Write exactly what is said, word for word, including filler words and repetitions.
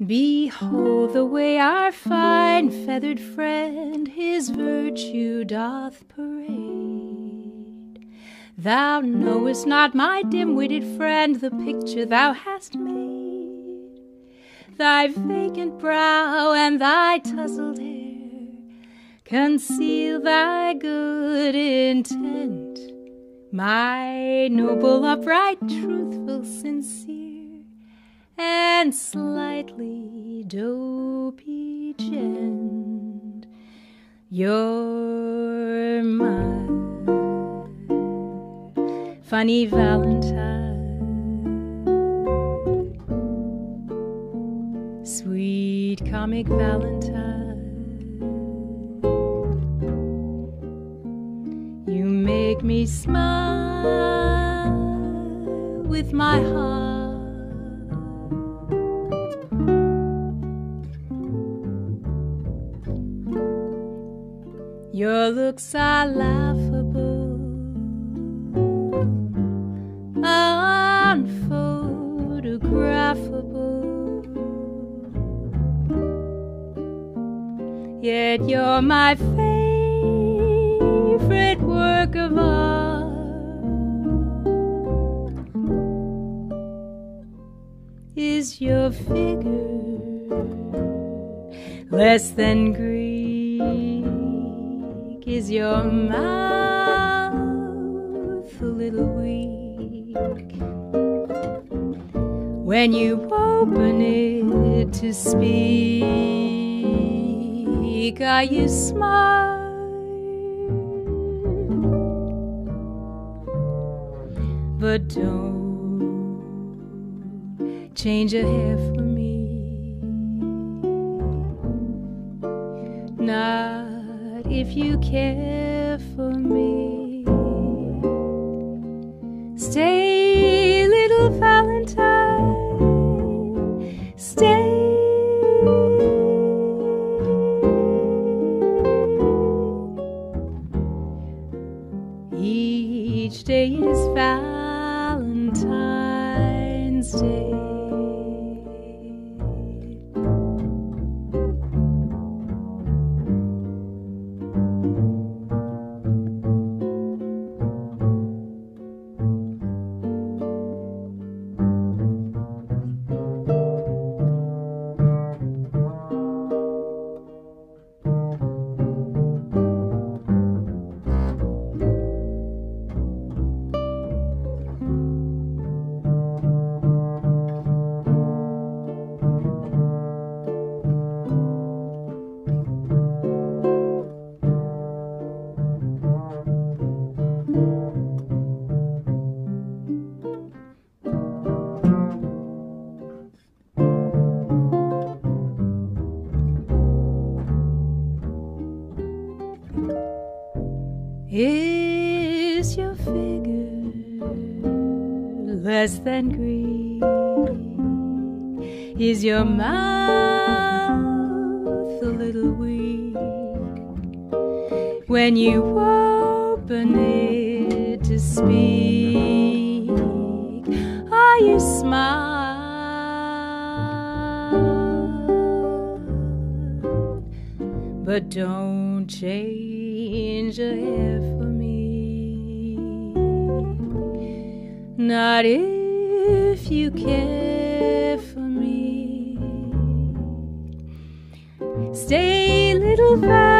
Behold the way our fine feathered friend his virtue doth parade. Thou knowest not, my dim-witted friend, the picture thou hast made. Thy vacant brow and thy tousled hair conceal thy good intent, my noble, upright, truthful, sincere, and slightly dopey gent. You're my funny Valentine, sweet comic Valentine. You make me smile with my heart. Your looks are laughable, unphotographable, yet you're my favorite work of art. Is your figure less than Greek? Is your mouth a little weak? When you open it to speak, are you smart? But don't change a hair for me, not if you care for me. Stay, little Valentine, stay. Each day is Valentine's Day. Is your figure less than Greek? Is your mouth a little weak? When you open it to speak, are you smart? But don't change a hair for me, not if you care for me. Stay, little Val.